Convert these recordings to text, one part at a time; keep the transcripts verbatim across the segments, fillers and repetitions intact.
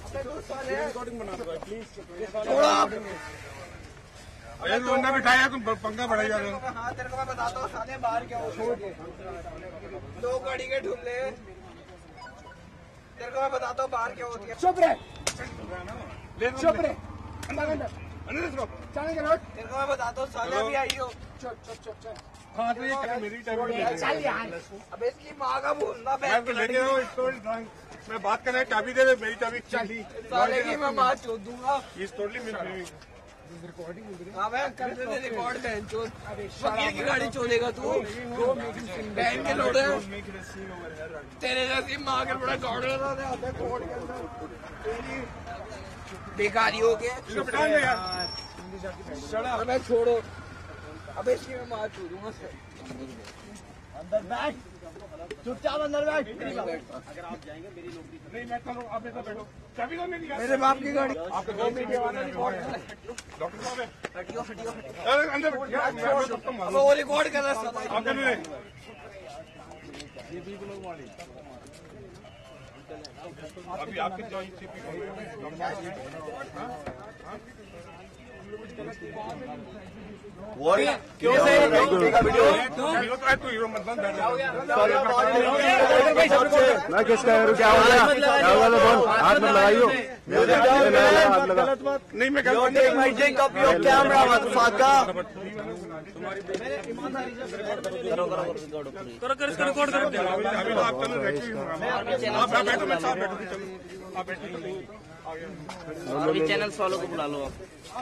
Recording बना दो please. अरे रोना बिठाया तुम पंखा बढ़ाई जा रहे हो। हाँ तेरे को मैं बताता हूँ साले बाहर क्या हो। दो गाड़ी के ढूंढले तेरे को मैं बताता हूँ बाहर क्या होती है। चुप रहे चुप रहे चलने के नोट। तेरे को मैं बताता हूँ साले अभी आई हो। चुप चुप चुप चल। हाँ तो ये मेरी चल यार अब इसकी माँ का बोलना मैं तो लेके जाऊँ स्टोरी ड्राइंग। मैं बात कर रहा चाबी दे दे मेरी चाबी चली साले की मैं माँ चोद दूंगा। ये टोटली मेरी रिकॉर्डिंग। हाँ मैं कर दे रिकॉर्ड बहन चोद। वकील की गाड़ी चोलेगा तू बहन के लोड़े तेरे जैसी माँ के बड़ा गौड़े कोर्ट के अंदर बेकारी हो गया। मैं छोड़ो अब इसकी मैं मार छोड़ूंगा। अंदर बैठ चुपचाप अंदर बैठ। अगर आप जाएंगे मेरी नौकरी नहीं मैं तो आप तो बैठो चाबी दो मेरी। मेरे बाप की गाड़ी आपको दो मीडिया वाला रिकॉर्ड डॉक्टर साहब हटियो हटियो अरे अंदर वो रिकॉर्ड कर रहा है। आप कर रहे अभी आपकी जॉइंट क्यों से हीरो तो है तू हीरो मत बन बैठ। मैं किस कह रहा क्या हो गया क्या होगा तो बोल हाथ मत लगाइयो। नहीं मैं कैमरा मत फाका करो करो करो करो इसको रिकॉर्ड करो। अभी तो आप चलो आप बैठो मैं साथ बैठो आप बैठो। अभी चैनल फॉलो को बुला लो आप।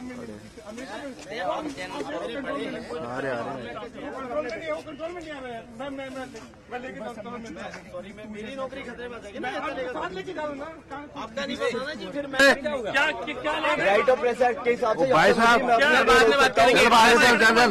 अरे अरे कंट्रोल में नहीं आ रहा है। मैं मैं मैं लेके सॉरी मैं मेरी नौकरी खतरे में है ना साथ लेके जाऊंगा आपका नहीं बताना जी। फिर मैं क्या क्या राइट ऑफ प्रेस एक्ट के हिसाब से भाई साहब बाद में बात करेंगे।